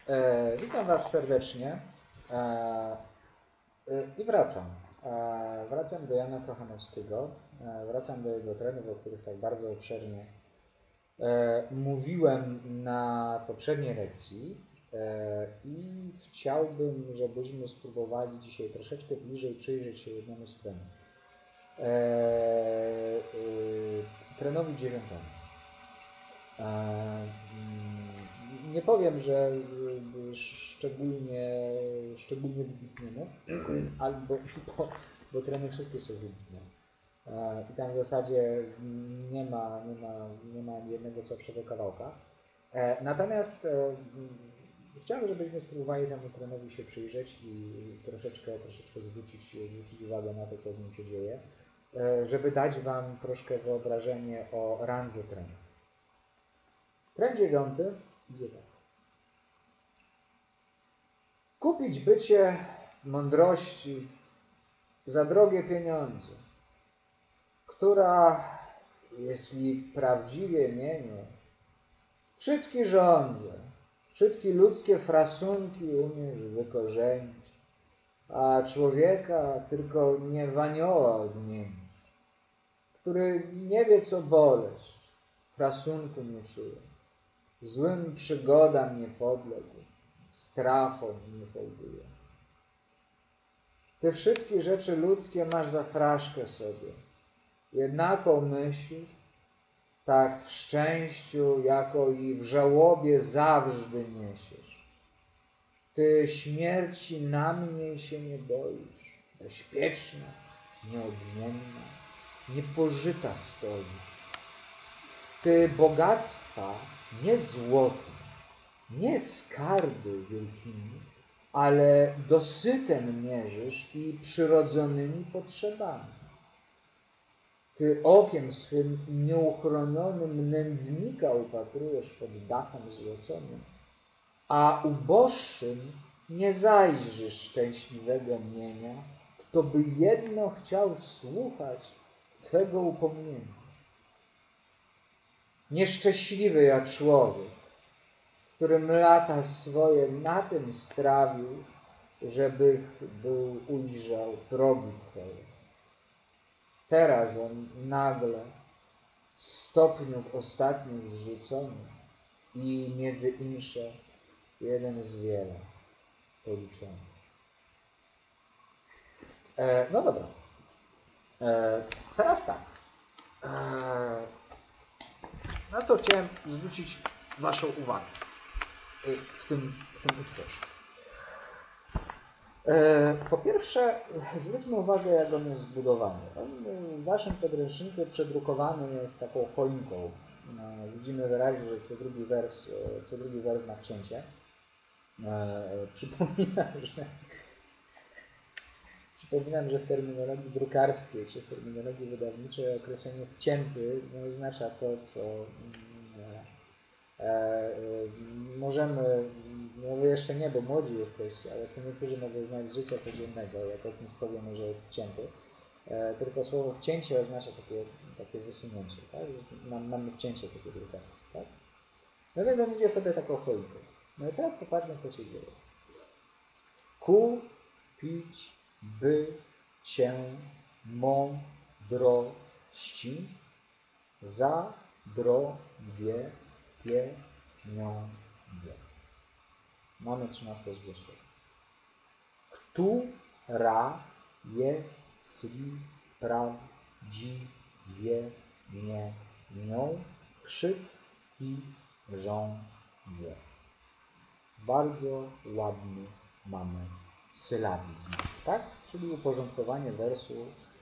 Witam Was serdecznie i wracam. Wracam do Jana Kochanowskiego, wracam do jego trenów, o których tak bardzo obszernie mówiłem na poprzedniej lekcji i chciałbym, żebyśmy spróbowali dzisiaj troszeczkę bliżej przyjrzeć się jednemu z trenów. Trenowi 9. Nie powiem, że szczególnie wybitnemu, bo treny wszystkie są wybitne. I tam w zasadzie nie ma jednego słabszego kawałka. Natomiast chciałem, żebyśmy spróbowali temu trenowi się przyjrzeć i troszeczkę zwrócić uwagę na to, co z nim się dzieje, żeby dać Wam troszkę wyobrażenie o randze trenu. Tren 9 idzie tak. Kupić bycie mądrości za drogie pieniądze, która, jeśli prawdziwie mienie, wszystkie żądze, wszystkie ludzkie frasunki umiesz wykorzenić, a człowieka tylko nie w anioła odmienić, który nie wie co boleć, frasunku nie czuje, złym przygodam nie podległ, strachom nie hołduje. Te wszystkie rzeczy ludzkie masz za fraszkę sobie, jednaką myśl, tak w szczęściu, jako i w żałobie zawsze niesiesz. Ty śmierci na mnie się nie boisz, bezpieczna, nieodmienna, niepożyta stoisz. Ty bogactwa nie złotem, nie skarby wielkimi, ale dosytem mierzysz i przyrodzonymi potrzebami. Ty okiem swym nieuchronionym nędznika upatrujesz pod dachem złoconym, a uboższym nie zajrzysz szczęśliwego mienia, kto by jedno chciał słuchać Twego upomnienia. Nieszczęśliwy ja człowiek, którym lata swoje na tym strawił, żeby był ujrzał progi Twoje. Teraz on nagle z stopniów ostatnich zrzucony i między insze jeden z wiele policzony. No dobra. Teraz tak. Na co chciałem zwrócić Waszą uwagę w tym utworze. Po pierwsze, zwróćmy uwagę, jak on jest zbudowany. On w Waszym podręczniku przedrukowany jest taką choinką. Widzimy wyraźnie, że co drugi wers ma wcięcie. Przypominam, że w terminologii drukarskiej czy w terminologii wydawniczej określenie wcięty oznacza to, co możemy, no wy jeszcze nie, bo młodzi jesteście, ale co niektórzy mogą znać z życia codziennego, jak o kimś powiemy, że jest wcięty. Tylko słowo wcięcie oznacza takie wysunięcie, tak? Mamy wcięcie takiej drukacji, tak? No więc on idzie sobie taką choinką. No i teraz popatrzmy, co się dzieje. Kupić by cię mądrości za drogie pieniądze. Mamy 13 zwierzę. Która jeśli prawdziwie mienią i rządzę. Bardzo ładny mamy sylabizm, tak? Czyli uporządkowanie wersu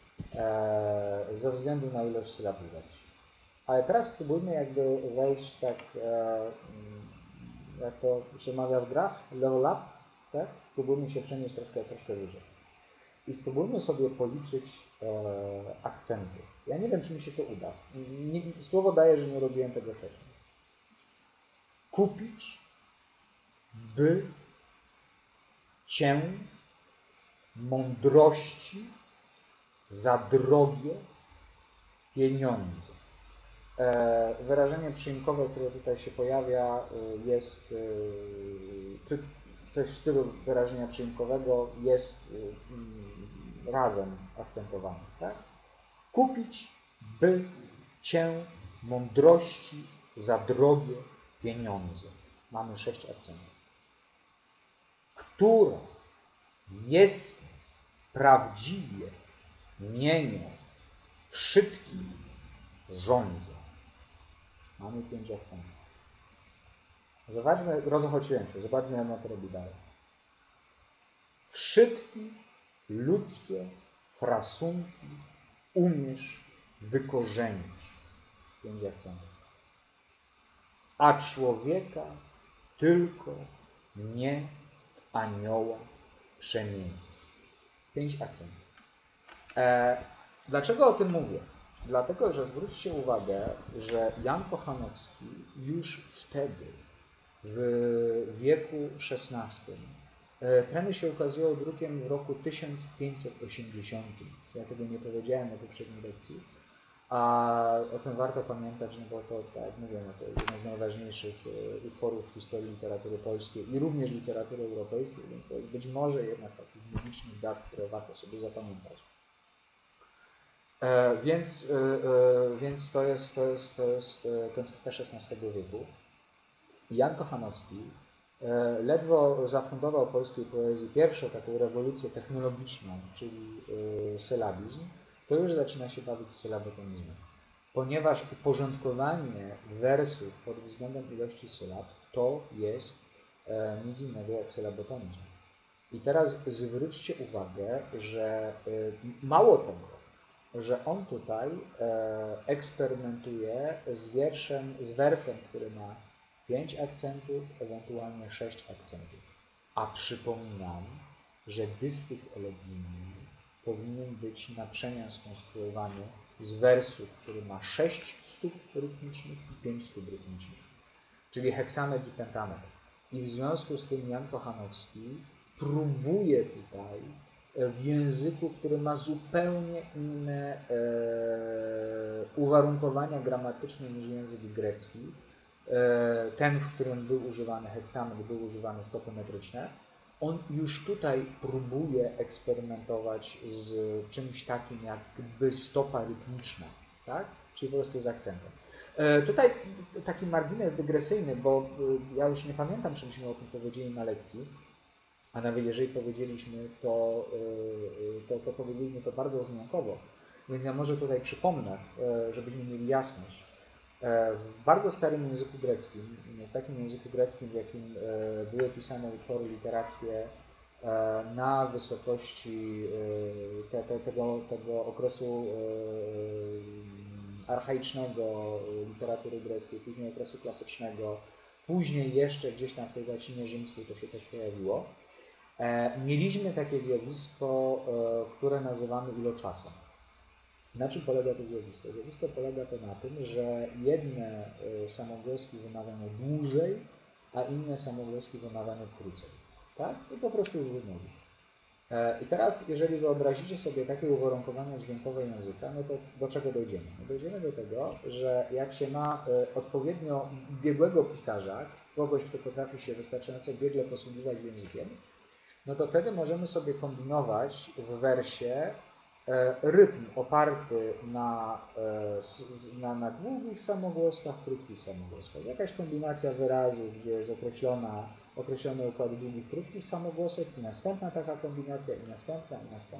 ze względu na ilość sylabów. Ale teraz spróbujmy jakby wejść tak, jak to się mawia w grach, level up, tak? Spróbujmy się przenieść troszkę wyżej. I spróbujmy sobie policzyć akcenty. Ja nie wiem, czy mi się to uda. Słowo daję, że nie robiłem tego wcześniej. Kupić by cię mądrości za drogie pieniądze. Wyrażenie przyimkowe, które tutaj się pojawia, jest, czy coś w stylu wyrażenia przyimkowego jest razem akcentowane. Tak? Kupić by cię mądrości za drogie pieniądze. Mamy 6 akcentów. Która jest prawdziwie mienią wszystkim rządzą. Mamy 5 akcentów. Zobaczmy, rozochociłem się, zobaczmy, jak to robi dalej. Wszystkie ludzkie frasunki umiesz wykorzenić. 5 akcentów. A człowieka tylko nie w anioła przemieni. 5 akcentów. Dlaczego o tym mówię? Dlatego, że zwróćcie uwagę, że Jan Kochanowski już wtedy, w wieku XVI, treny się ukazują drukiem w roku 1580. Ja tego nie powiedziałem na poprzedniej lekcji, a o tym warto pamiętać, no bo to, tak jak mówię, no to jeden z najważniejszych utworów w historii literatury polskiej i również literatury europejskiej, więc to jest być może jedna z takich magicznych dat, które warto sobie zapamiętać. Więc to jest końcówka XVI wieku. Jan Kochanowski ledwo zafundował polskiej poezji pierwszą taką rewolucję technologiczną, czyli sylabizm, to już zaczyna się bawić sylabotonizmem. Ponieważ uporządkowanie wersów pod względem ilości sylab to jest nic innego jak sylabotonizm. I teraz zwróćcie uwagę, że mało tego, że on tutaj eksperymentuje z wersem, który ma 5 akcentów, ewentualnie 6 akcentów. A przypominam, że dystych elegijny powinien być na przemian skonstruowany z wersu, który ma 6 stóp rytmicznych i 5 stóp rytmicznych, czyli heksametr i pentametr. I w związku z tym Jan Kochanowski próbuje tutaj w języku, który ma zupełnie inne uwarunkowania gramatyczne niż język grecki, ten, w którym był używany heksametr, był używany stopy metryczne, on już tutaj próbuje eksperymentować z czymś takim jakby stopa rytmiczna, tak? Czyli po prostu z akcentem. Tutaj taki margines dygresyjny, bo ja już nie pamiętam, czy myśmy o tym powiedzieli na lekcji, a nawet jeżeli powiedzieliśmy, to powiedzieliśmy to bardzo wzmiankowo. Więc ja może tutaj przypomnę, żebyśmy mieli jasność. W bardzo starym języku greckim, w takim języku greckim, w jakim były pisane utwory literackie na wysokości tego okresu archaicznego literatury greckiej, później okresu klasycznego, później jeszcze gdzieś tam w tej łacinie rzymskiej to się też pojawiło, mieliśmy takie zjawisko, które nazywamy iloczasem. Na czym polega to zjawisko? Zjawisko polega to na tym, że jedne samogłoski wymawiane dłużej, a inne samogłoski wymawiane krócej. Tak? To po prostu już wymowy. I teraz, jeżeli wyobrazicie sobie takie uwarunkowania dźwiękowe języka, no to do czego dojdziemy? No dojdziemy do tego, że jak się ma odpowiednio biegłego pisarza, kogoś, kto potrafi się wystarczająco biegle posługiwać językiem, no to wtedy możemy kombinować w wersie rytm oparty na długich samogłoskach, krótkich samogłoskach. Jakaś kombinacja wyrazów, gdzie jest określony układ długich, krótkich samogłosek i następna taka kombinacja i następna.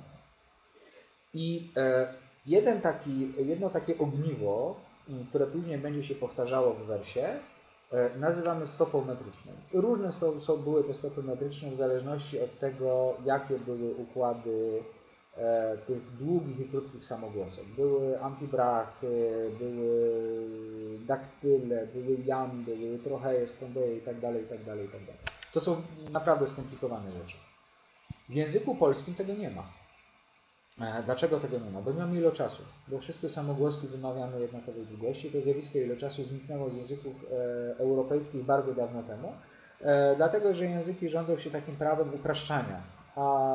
I jedno takie ogniwo, które później będzie się powtarzało w wersie, nazywamy stopą metryczną. Różne były te stopy metryczne w zależności od tego, jakie były układy tych długich i krótkich samogłosek. Były amfibrachy, były daktyle, były jamby, były trocheje, spondeje itd. To są naprawdę skomplikowane rzeczy. W języku polskim tego nie ma. Dlaczego tego nie ma? Bo nie mamy iloczasu, bo wszystkie samogłoski wymawiamy jednakowej długości. To zjawisko iloczasu zniknęło z języków europejskich bardzo dawno temu, dlatego że języki rządzą się takim prawem upraszczania, a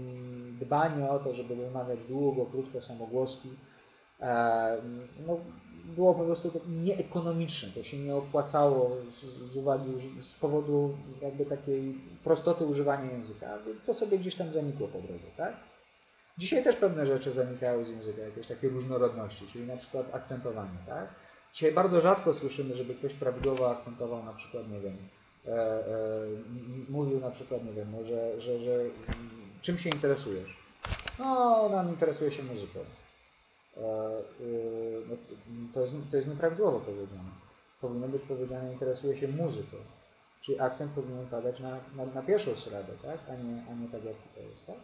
dbanie o to, żeby wymawiać długo, krótko samogłoski, no, było po prostu nieekonomiczne, to się nie opłacało z powodu jakby takiej prostoty używania języka, więc to sobie gdzieś tam zanikło po drodze, tak? Dzisiaj też pewne rzeczy zanikają z języka, jakieś takie różnorodności, czyli na przykład akcentowanie, tak? Dzisiaj bardzo rzadko słyszymy, żeby ktoś prawidłowo akcentował na przykład, nie wiem, mówił na przykład, nie wiem, no, że czym się interesujesz? No, nam interesuje się muzyką. No, to jest nieprawidłowo powiedziane. Powinno być powiedziane, interesuje się muzyką. Czyli akcent powinien padać na pierwszą syllabę, tak? A nie tak jak tutaj jest, tak?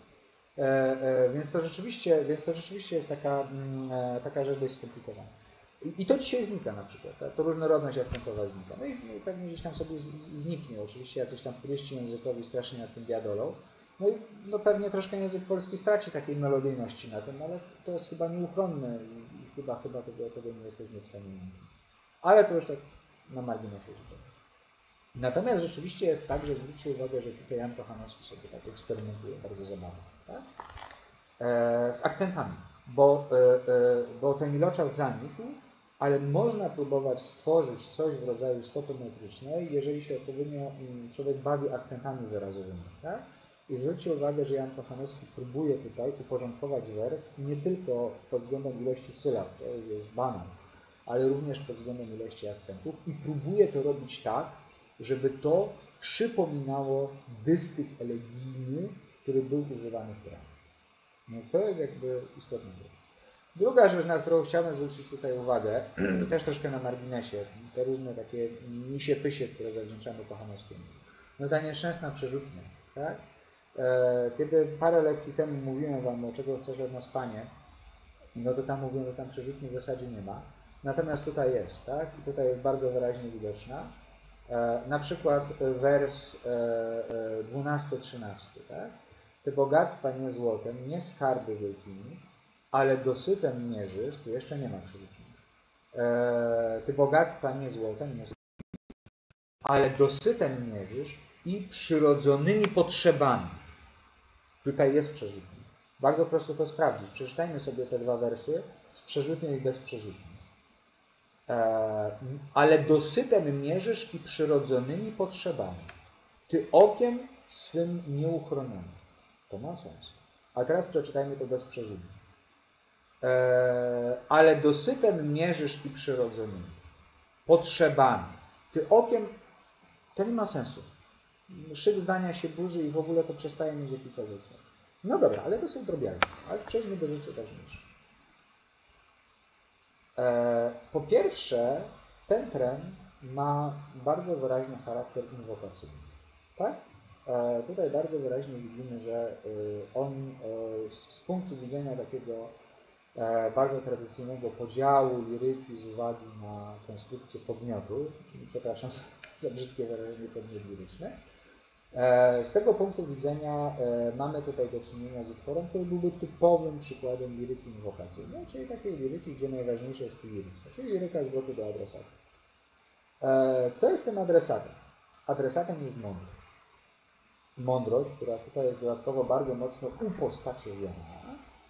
Więc to rzeczywiście jest taka rzecz dość skomplikowana. I to dzisiaj znika na przykład, tak? To różnorodność akcentowa znika. No i pewnie gdzieś tam sobie zniknie. Oczywiście jacyś tam turyści językowi strasznie nad tym biadolą. No i no pewnie troszkę język polski straci takiej melodyjności na tym, ale to jest chyba nieuchronne i chyba tego nie jesteśmy w stanie uniknąć. Ale to już tak na marginesie rzeczy. Natomiast rzeczywiście jest tak, że zwróćcie uwagę, że tutaj Jan Kochanowski sobie tak eksperymentuje bardzo zabawnie, tak? Z akcentami, bo ten iloczas zanikł, ale można próbować stworzyć coś w rodzaju stopy metrycznej, jeżeli się odpowiednio człowiek bawi akcentami wyrazowymi, tak? I zwróćcie uwagę, że Jan Kochanowski próbuje tutaj uporządkować wers nie tylko pod względem ilości sylab, to jest banan, ale również pod względem ilości akcentów i próbuje to robić tak, żeby to przypominało dystych elegijny, który był używany w Koranie. Więc to jest jakby istotna rzecz. Druga rzecz, na którą chciałbym zwrócić tutaj uwagę, też troszkę na marginesie, te różne takie misie-pysie, które zawdzięczamy Kochanowskiemu. No ta nieszczęsna przerzutnia, tak? Kiedy parę lekcji temu mówiłem Wam, o czego chcesz od nas, Panie, no to tam mówiłem, że tam przerzutni w zasadzie nie ma. Natomiast tutaj jest, tak? I tutaj jest bardzo wyraźnie widoczna. Na przykład wers 12-13, tak? Te bogactwa nie złotem, nie skarby wielkimi, ale dosytem mierzysz, tu jeszcze nie ma przerzutni. Ty bogactwa nie złotem, nie skarby, ale dosytem mierzysz i przyrodzonymi potrzebami. Tutaj jest przerzutni. Bardzo prosto to sprawdzić. Przeczytajmy sobie te dwa wersy z przerzutnią i bez przerzutni. Ale dosytem mierzysz i przyrodzonymi potrzebami. Ty okiem swym nieuchronionym. To ma sens. A teraz przeczytajmy to bez przerzutni. Ale dosytem mierzysz i przyrodzonymi potrzebami. Ty okiem, to nie ma sensu. Szyk zdania się burzy i w ogóle to przestaje mieć jakikolwiek sens. No dobra, ale to są drobiazgi. Ale przejdźmy do rzeczy ważniejszych. Po pierwsze, ten trend ma bardzo wyraźny charakter inwokacyjny. Tak? Tutaj bardzo wyraźnie widzimy, że on z punktu widzenia takiego bardzo tradycyjnego podziału liryki z uwagi na konstrukcję podmiotu, czyli przepraszam za brzydkie wyrażenie podmiot liryczny, z tego punktu widzenia mamy tutaj do czynienia z utworem, który byłby typowym przykładem liryki inwokacyjnej, czyli takiej liryki, gdzie najważniejsze jest liryczne, czyli liryka zwrotu do adresata. Kto jest tym adresatem? Adresatem jest mądrość. Mądrość, która tutaj jest dodatkowo bardzo mocno upostaczona,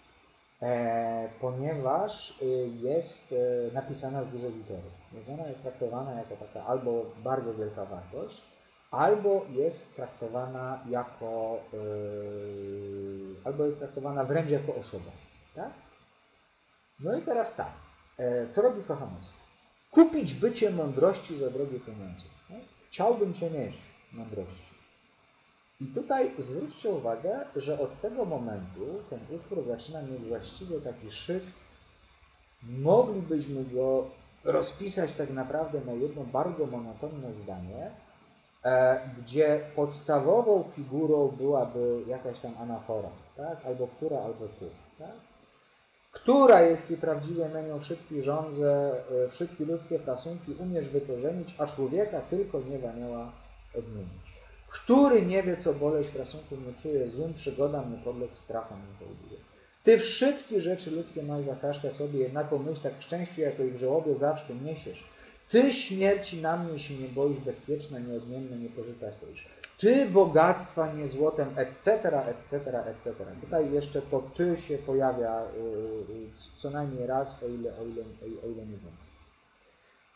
ponieważ jest napisana z dużej litery. Więc ona jest traktowana jako taka albo bardzo wielka wartość, albo jest traktowana jako, albo jest traktowana wręcz jako osoba. Tak? No i teraz tak, co robi Kochanowski? Kupić bycie mądrości za drogie pieniądze. Tak? Chciałbym cię mieć, mądrości. I tutaj zwróćcie uwagę, że od tego momentu ten utwór zaczyna mieć właściwie taki szyk. Moglibyśmy go rozpisać tak naprawdę na jedno bardzo monotonne zdanie, gdzie podstawową figurą byłaby jakaś tam anafora, tak? Albo która, albo tu. Tak? Która, jeśli prawdziwie menią wszystkie żądze, wszystkie ludzkie prasunki umiesz wykorzenić, a człowieka tylko nie anioła odmienić. Który nie wie, co boleść prasunku nie czuje, złym przygodam nie podległ, strachom nie hołduje. Ty wszystkie rzeczy ludzkie masz za kaszkę sobie, jednaką myśl tak w szczęściu, jako i w żałobie zawsze niesiesz. Ty śmierci na mnie się nie boisz, bezpieczna, nieodmienne, niepożyta stoisz. Ty bogactwa nie złotem, etc., etc., etc. Tutaj jeszcze to ty się pojawia co najmniej raz, o ile nie więcej.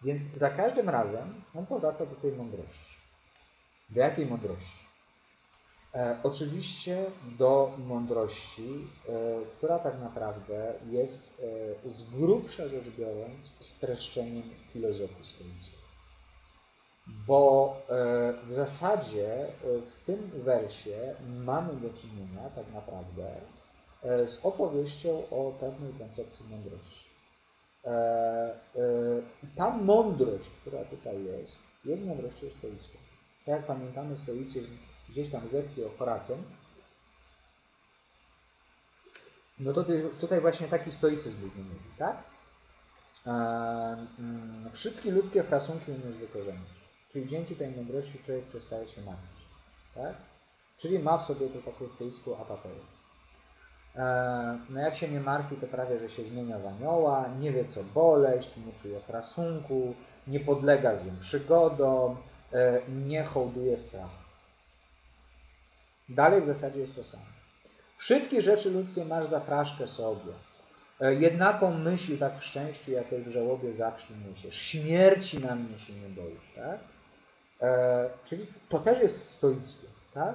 Więc za każdym razem on powraca do tej mądrości. Do jakiej mądrości? Oczywiście do mądrości, która tak naprawdę jest z grubsza rzecz biorąc streszczeniem filozofii stoickiej. Bo w zasadzie w tym wersie mamy do czynienia tak naprawdę z opowieścią o pewnej koncepcji mądrości. Ta mądrość, która tutaj jest mądrością stoicką. Tak jak pamiętamy, stoicy gdzieś tam w lekcji o Horacym, no to tutaj właśnie taki stoicyzm mówi, tak? Wszystkie ludzkie frasunki umiesz wykorzenić. Czyli dzięki tej mądrości człowiek przestaje się martwić. Tak? Czyli ma w sobie tę taką stoicką apateję. No jak się nie martwi, to prawie, że się zmienia w anioła, nie wie co boleść, nie czuje frasunku, nie podlega złym przygodom, nie hołduje strachu. Dalej w zasadzie jest to samo. Wszystkie rzeczy ludzkie masz za fraszkę sobie. Jednaką myśl tak w szczęściu, jakiej w żałobie zawsze niesiesz. Śmierci na mnie się nie boisz, tak? Czyli to też jest stoickie, tak?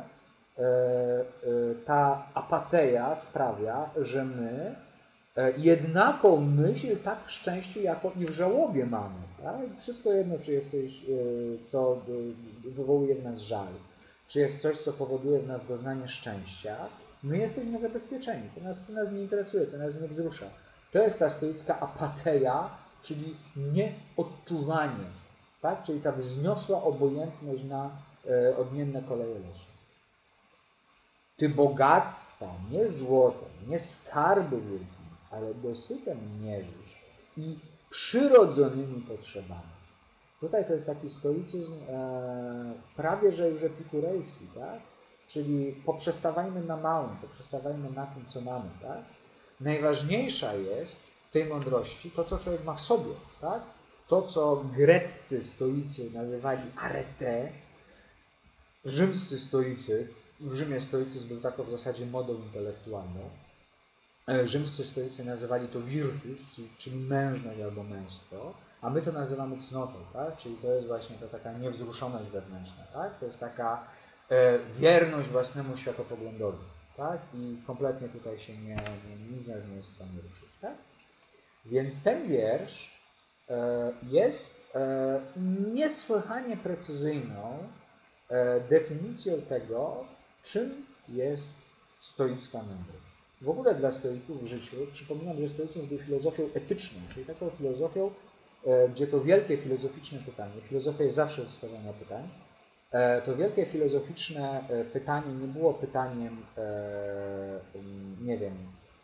Ta apateja sprawia, że my jednaką myśl tak w szczęściu, jako i w żałobie mamy. Tak? Wszystko jedno, czy jest coś, co wywołuje w nas żal, czy jest coś, co powoduje w nas doznanie szczęścia, my jesteśmy zabezpieczeni. To nas nie interesuje, to nas nie wzrusza. To jest ta stoicka apateja, czyli nieodczuwanie. Tak? Czyli ta wzniosła obojętność na odmienne koleje losu. Ty bogactwa, nie złotem, nie skarby wielkie, ale dosytem mierzysz i przyrodzonymi potrzebami. Tutaj to jest taki stoicyzm prawie że już epikurejski, tak? Czyli poprzestawajmy na małym, poprzestawajmy na tym, co mamy, tak? Najważniejsza jest w tej mądrości to, co człowiek ma w sobie, tak? To, co greccy stoicy nazywali arete, rzymscy stoicy, w Rzymie stoicyzm był taką w zasadzie modą intelektualną. Rzymscy stoicy nazywali to virtus, czyli mężność albo męstwo, a my to nazywamy cnotą, tak? Czyli to jest właśnie ta taka niewzruszoność wewnętrzna, tak? To jest taka wierność własnemu światopoglądowi, tak? I kompletnie tutaj się nic nas nie jest w stanie ruszyć, tak? Więc ten wiersz jest niesłychanie precyzyjną definicją tego, czym jest stoicka mądrość. W ogóle dla stoików w życiu przypominam, że stoicyzm był filozofią etyczną, czyli taką filozofią, gdzie to wielkie filozoficzne pytanie, filozofia jest zawsze wystawiona pytań, to wielkie filozoficzne pytanie nie było pytaniem, nie wiem,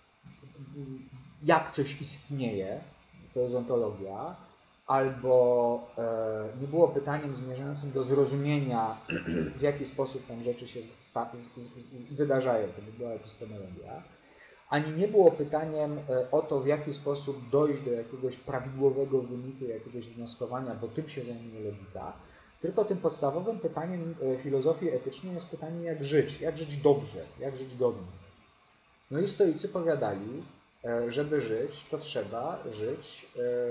jak coś istnieje, to jest ontologia, albo nie było pytaniem zmierzającym do zrozumienia, w jaki sposób tam rzeczy się wydarzają, to by była epistemologia, ani nie było pytaniem o to, w jaki sposób dojść do jakiegoś prawidłowego wyniku, jakiegoś wnioskowania, bo tym się zajmuje logika, tylko tym podstawowym pytaniem filozofii etycznej jest pytanie, jak żyć dobrze, jak żyć godnie. No i stoicy powiadali, żeby żyć, to trzeba żyć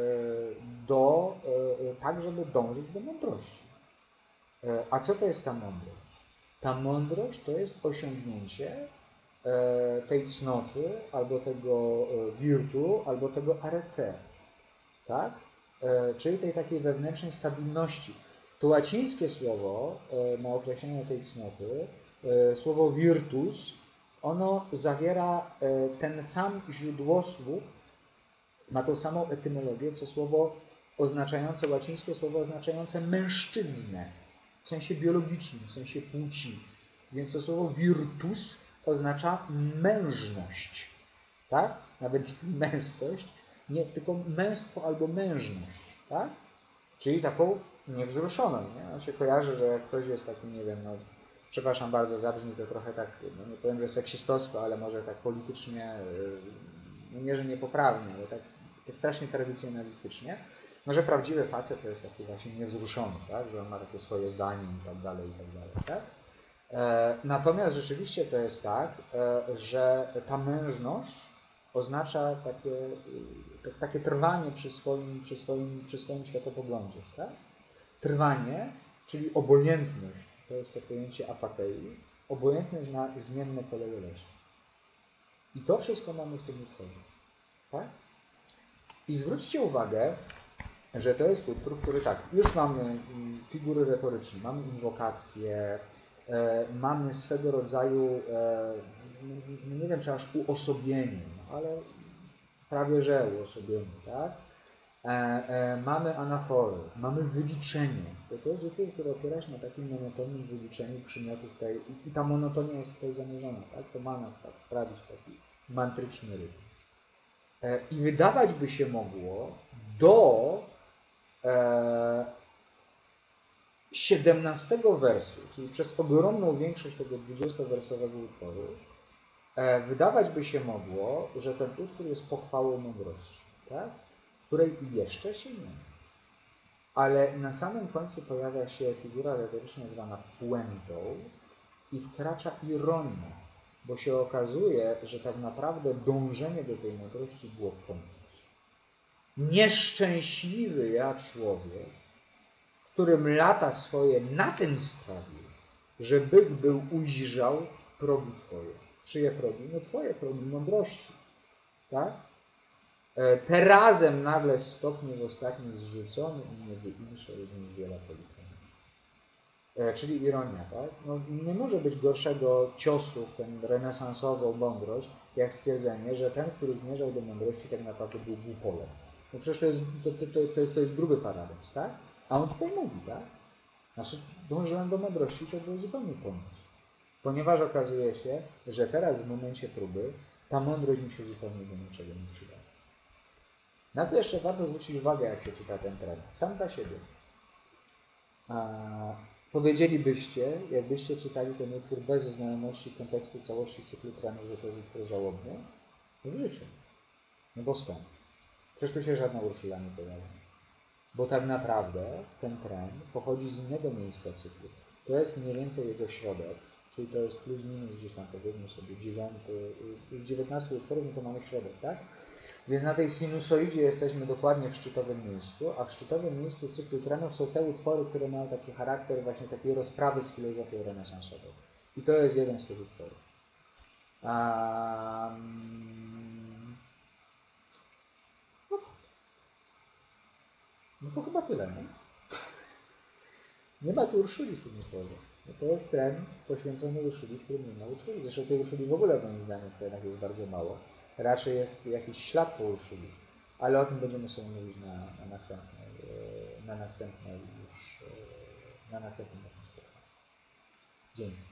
tak, żeby dążyć do mądrości. A co to jest ta mądrość? Ta mądrość to jest osiągnięcie tej cnoty, albo tego virtu, albo tego arete. Tak? Czyli tej takiej wewnętrznej stabilności. To łacińskie słowo na określenie tej cnoty, słowo virtus, ono zawiera ten sam źródłosłów, ma tą samą etymologię, co słowo oznaczające, łacińskie słowo oznaczające mężczyznę, w sensie biologicznym, w sensie płci. Więc to słowo virtus oznacza mężność, tak? Nawet męskość, nie, tylko męstwo albo mężność, tak? Czyli taką niewzruszoną, nie? On się kojarzy, że jak ktoś jest taki, nie wiem, no, przepraszam bardzo, zabrzmi to trochę tak, no nie powiem, że seksistowsko, ale może tak politycznie, no nie, że niepoprawnie, ale tak strasznie tradycjonalistycznie, no, że prawdziwy facet to jest taki właśnie niewzruszony, tak? Że on ma takie swoje zdanie i tak dalej, tak? Natomiast rzeczywiście to jest tak, że ta mężność oznacza takie trwanie przy swoim światopoglądzie. Tak? Trwanie, czyli obojętność, to jest to pojęcie apatei, obojętność na zmienne koleje losu. I to wszystko mamy w tym utworze. Tak? I zwróćcie uwagę, że to jest utwór, który tak, już mamy figury retoryczne, mamy inwokacje, mamy swego rodzaju, nie wiem czy aż uosobienie, ale prawie że uosobienie, tak? Mamy anafory, mamy wyliczenie. To jest utwór, który opiera się na takim monotonnym wyliczeniu przymiotów tej, i ta monotonia jest tutaj zamierzona, tak? To ma nas tak sprawić taki mantryczny rytm. I wydawać by się mogło do 17 wersu, czyli przez ogromną większość tego 20-wersowego utworu, wydawać by się mogło, że ten utwór jest pochwałą mądrości, tak? Której jeszcze się nie ma. Ale na samym końcu pojawia się figura retoryczna zwana puentą i wkracza ironia, bo się okazuje, że tak naprawdę dążenie do tej mądrości było pomóc. Nieszczęśliwy ja człowiek, którym lata swoje na tym strawił, że byk był ujrzał progi Twoje. Czyje progi? No Twoje progi mądrości. Tak? Te razem nagle stopnie w ostatnim zrzucony i między insze również wiele policzone. Czyli ironia, tak? No, nie może być gorszego ciosu w tę renesansową mądrość, jak stwierdzenie, że ten, który zmierzał do mądrości, tak naprawdę był głupolem. No przecież to jest gruby paradoks, tak? A on tutaj mówi, tak? Znaczy, dążyłem do mądrości, to było zupełnie pomóc. Ponieważ okazuje się, że teraz w momencie próby ta mądrość mi się zupełnie do niczego nie przyda. Na co jeszcze warto zwrócić uwagę, jak się czyta ten trend? Sam dla siebie. Powiedzielibyście, jakbyście czytali ten utwór bez znajomości kontekstu całości cyklu trendów, że to jest utwór żałobny? No w życiu. No bo skąd? Przecież tu się żadna Urszula nie pojawia. Bo tak naprawdę ten trend pochodzi z innego miejsca cyklu. To jest mniej więcej jego środek, czyli to jest plus minus gdzieś tam, powiedzmy sobie, 19 utworów, no to mamy środek, tak? Więc na tej sinusoidzie jesteśmy dokładnie w szczytowym miejscu, a w szczytowym miejscu cyklu trendów są te utwory, które mają taki charakter właśnie takiej rozprawy z filozofią renesansową. I to jest jeden z tych utworów. No to chyba tyle, nie? Nie ma tu Urszuli w tym utworze. No to jest trend poświęcony Urszuli, w którym nie ma Urszuli. Zresztą tej Urszuli w ogóle moim zdaniem w trenach jest bardzo mało. Raczej jest jakiś ślad po Urszuli. Ale o tym będziemy sobie mówić na następnym spotkaniu. Dzięki.